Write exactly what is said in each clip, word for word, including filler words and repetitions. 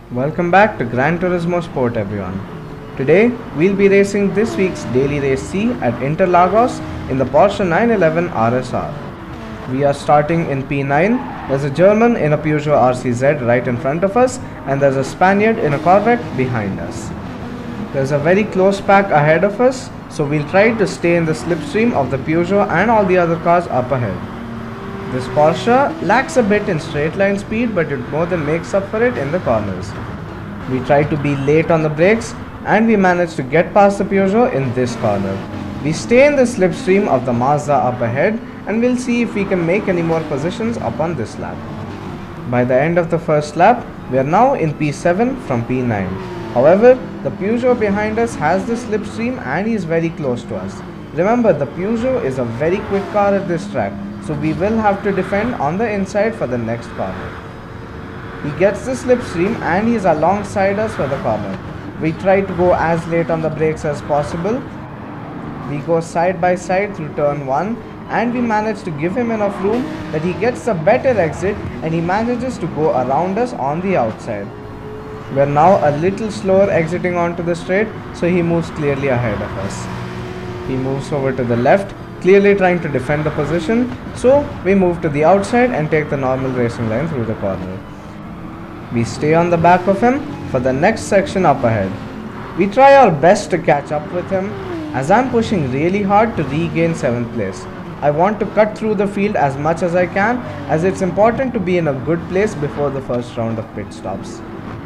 Welcome back to Gran Turismo Sport, everyone. Today we'll be racing this week's daily race C at Interlagos in the Porsche nine eleven R S R. We are starting in P nine. There's a German in a Peugeot R C Z right in front of us, and there's a Spaniard in a Corvette behind us. There's a very close pack ahead of us, so we'll try to stay in the slipstream of the Peugeot and all the other cars up ahead. This Porsche lacks a bit in straight line speed, but it more than makes up for it in the corners. We try to be late on the brakes and we manage to get past the Peugeot in this corner. We stay in the slipstream of the Mazda up ahead and we'll see if we can make any more positions up on this lap. By the end of the first lap, we are now in P seven from P nine. However, the Peugeot behind us has the slipstream and he is very close to us. Remember, the Peugeot is a very quick car at this track, so we will have to defend on the inside for the next corner. He gets the slipstream and he is alongside us for the corner. We try to go as late on the brakes as possible. We go side by side through turn one and we manage to give him enough room that he gets a better exit and he manages to go around us on the outside. We are now a little slower exiting onto the straight, so he moves clearly ahead of us. He moves over to the left, clearly trying to defend the position, so we move to the outside and take the normal racing line through the corner. We stay on the back of him for the next section up ahead. We try our best to catch up with him as I'm pushing really hard to regain seventh place. I want to cut through the field as much as I can, as it's important to be in a good place before the first round of pit stops.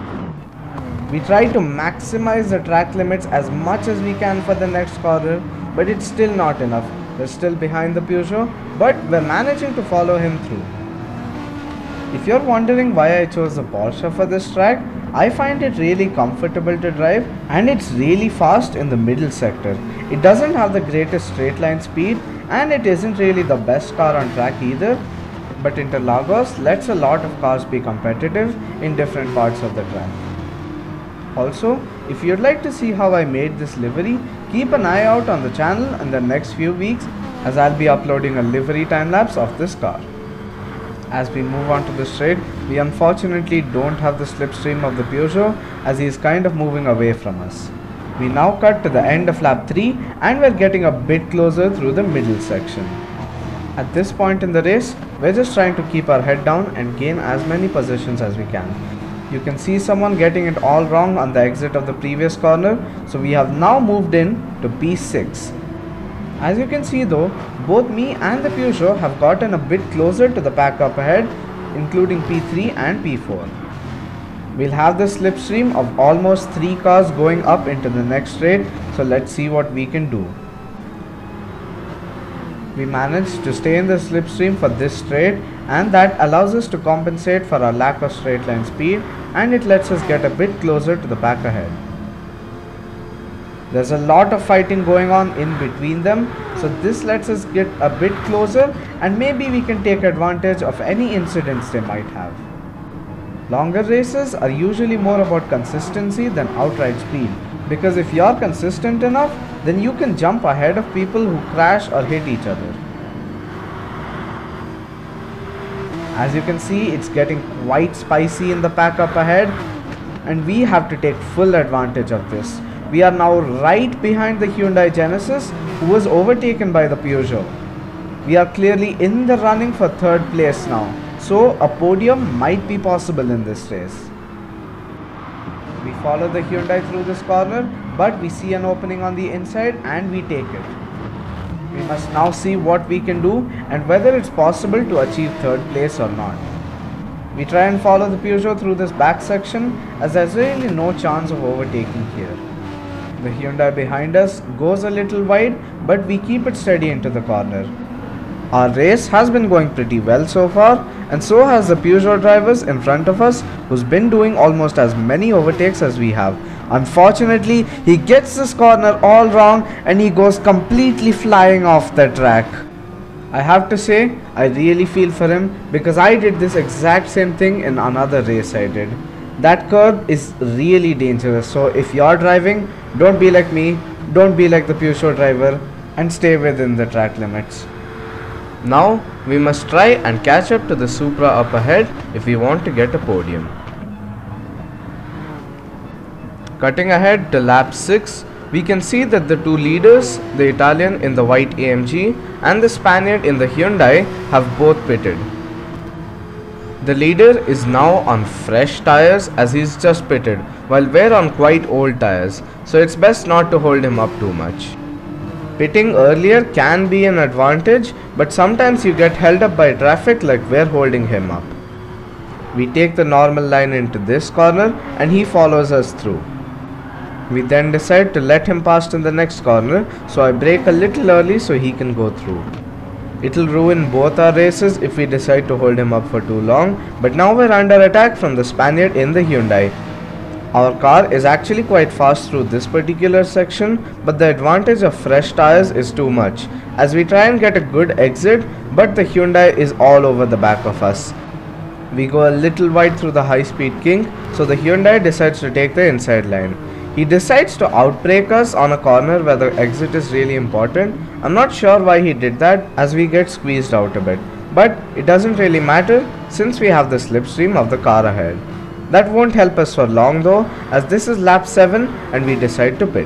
We try to maximize the track limits as much as we can for the next corner, but it's still not enough. We're still behind the Peugeot, but we're managing to follow him through. If you're wondering why I chose the Porsche for this track, I find it really comfortable to drive and it's really fast in the middle sector. It doesn't have the greatest straight line speed and it isn't really the best car on track either, but Interlagos lets a lot of cars be competitive in different parts of the track. Also, if you'd like to see how I made this livery, keep an eye out on the channel in the next few weeks as I'll be uploading a livery time lapse of this car. As we move on to the straight, we unfortunately don't have the slipstream of the Peugeot as he is kind of moving away from us. We now cut to the end of lap three and we're getting a bit closer through the middle section. At this point in the race, we're just trying to keep our head down and gain as many positions as we can. You can see someone getting it all wrong on the exit of the previous corner, so we have now moved in to P six. As you can see though, both me and the Peugeot have gotten a bit closer to the pack up ahead, including P three and P four. We'll have the slipstream of almost three cars going up into the next straight, so let's see what we can do. We managed to stay in the slipstream for this straight, and that allows us to compensate for our lack of straight line speed and it lets us get a bit closer to the pack ahead. There's a lot of fighting going on in between them, so this lets us get a bit closer and maybe we can take advantage of any incidents they might have. Longer races are usually more about consistency than outright speed, because if you're consistent enough, then you can jump ahead of people who crash or hit each other. As you can see, it's getting quite spicy in the pack up ahead and we have to take full advantage of this. We are now right behind the Hyundai Genesis, who was overtaken by the Peugeot. We are clearly in the running for third place now, so a podium might be possible in this race. We follow the Hyundai through this corner, but we see an opening on the inside and we take it. We must now see what we can do and whether it's possible to achieve third place or not. We try and follow the Peugeot through this back section as there's really no chance of overtaking here. The Hyundai behind us goes a little wide, but we keep it steady into the corner. Our race has been going pretty well so far, and so has the Peugeot drivers in front of us, who's been doing almost as many overtakes as we have. Unfortunately, he gets this corner all wrong and he goes completely flying off the track. I have to say, I really feel for him because I did this exact same thing in another race I did. That curb is really dangerous, so if you're driving, don't be like me, don't be like the Peugeot driver, and stay within the track limits. Now, we must try and catch up to the Supra up ahead if we want to get a podium. Cutting ahead to lap six, we can see that the two leaders, the Italian in the white A M G and the Spaniard in the Hyundai, have both pitted. The leader is now on fresh tires as he's just pitted, while we're on quite old tires, so it's best not to hold him up too much. Pitting earlier can be an advantage, but sometimes you get held up by traffic like we're holding him up. We take the normal line into this corner and he follows us through. We then decide to let him pass in the next corner, so I brake a little early so he can go through. It'll ruin both our races if we decide to hold him up for too long, but now we're under attack from the Spaniard in the Hyundai. Our car is actually quite fast through this particular section, but the advantage of fresh tires is too much, as we try and get a good exit, but the Hyundai is all over the back of us. We go a little wide through the high-speed kink, so the Hyundai decides to take the inside line. He decides to outbrake us on a corner where the exit is really important. I'm not sure why he did that, as we get squeezed out a bit, but it doesn't really matter since we have the slipstream of the car ahead. That won't help us for long though, as this is lap seven and we decide to pit.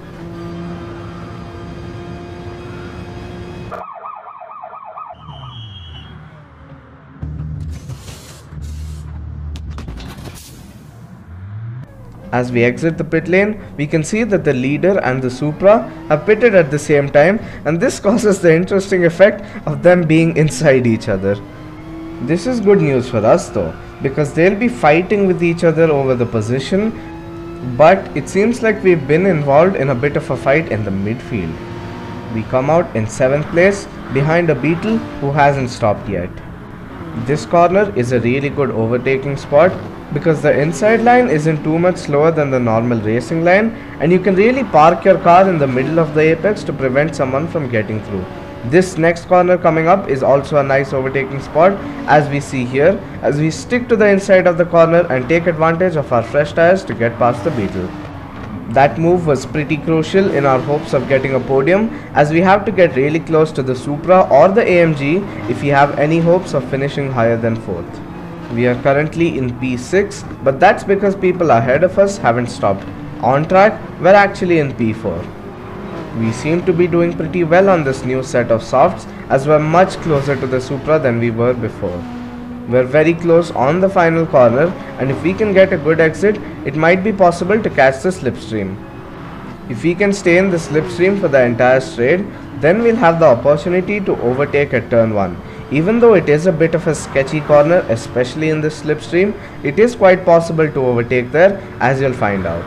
As we exit the pit lane, we can see that the leader and the Supra have pitted at the same time, and this causes the interesting effect of them being inside each other. This is good news for us though, because they'll be fighting with each other over the position, but it seems like we've been involved in a bit of a fight in the midfield. We come out in seventh place behind a Beetle who hasn't stopped yet. This corner is a really good overtaking spot because the inside line isn't too much slower than the normal racing line, and you can really park your car in the middle of the apex to prevent someone from getting through. This next corner coming up is also a nice overtaking spot, as we see here, as we stick to the inside of the corner and take advantage of our fresh tires to get past the Beetle. That move was pretty crucial in our hopes of getting a podium, as we have to get really close to the Supra or the A M G if we have any hopes of finishing higher than fourth. We are currently in P six, but that's because people ahead of us haven't stopped. On track, we're actually in P four. We seem to be doing pretty well on this new set of softs, as we're much closer to the Supra than we were before. We're very close on the final corner, and if we can get a good exit, it might be possible to catch the slipstream. If we can stay in the slipstream for the entire straight, then we'll have the opportunity to overtake at turn one. Even though it is a bit of a sketchy corner, especially in this slipstream, it is quite possible to overtake there, as you'll find out.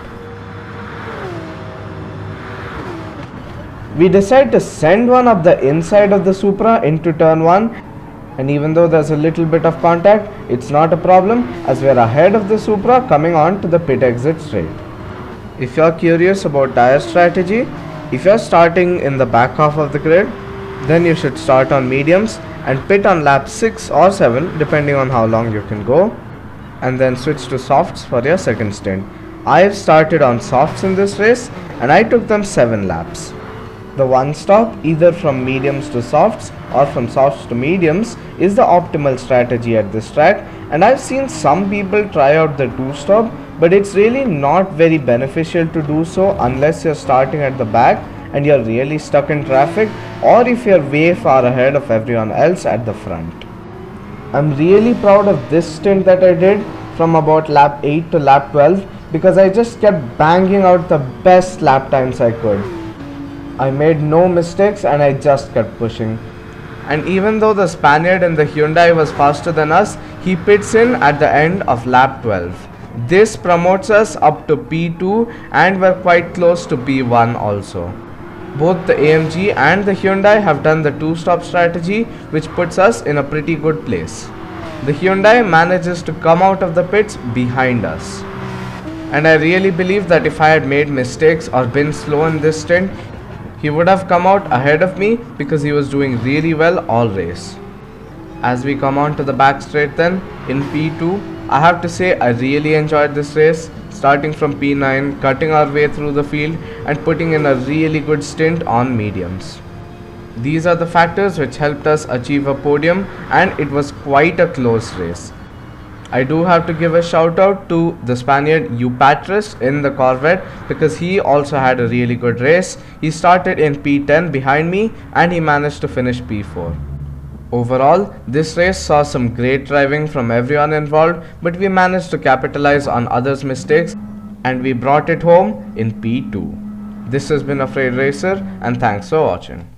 We decide to send one up the inside of the Supra into turn one, and even though there's a little bit of contact, it's not a problem, as we're ahead of the Supra coming on to the pit exit straight. If you're curious about tire strategy, if you're starting in the back half of the grid, then you should start on mediums and pit on lap six or seven depending on how long you can go, and then switch to softs for your second stint. I've started on softs in this race and I took them seven laps. The one stop, either from mediums to softs or from softs to mediums, is the optimal strategy at this track, and I've seen some people try out the two stop, but it's really not very beneficial to do so unless you're starting at the back and you're really stuck in traffic, or if you're way far ahead of everyone else at the front. I'm really proud of this stint that I did from about lap eight to lap twelve, because I just kept banging out the best lap times I could. I made no mistakes and I just kept pushing. And even though the Spaniard in the Hyundai was faster than us, he pits in at the end of lap twelve. This promotes us up to P two, and we're quite close to P one also. Both the A M G and the Hyundai have done the two-stop strategy, which puts us in a pretty good place. The Hyundai manages to come out of the pits behind us. And I really believe that if I had made mistakes or been slow in this stint, he would have come out ahead of me because he was doing really well all race. As we come on to the back straight then, in P two, I have to say I really enjoyed this race, starting from P nine, cutting our way through the field and putting in a really good stint on mediums. These are the factors which helped us achieve a podium, and it was quite a close race. I do have to give a shout out to the Spaniard Eupatris in the Corvette because he also had a really good race. He started in P ten behind me and he managed to finish P four. Overall, this race saw some great driving from everyone involved, but we managed to capitalize on others' mistakes and we brought it home in P two. This has been Afraid Racer and thanks for watching.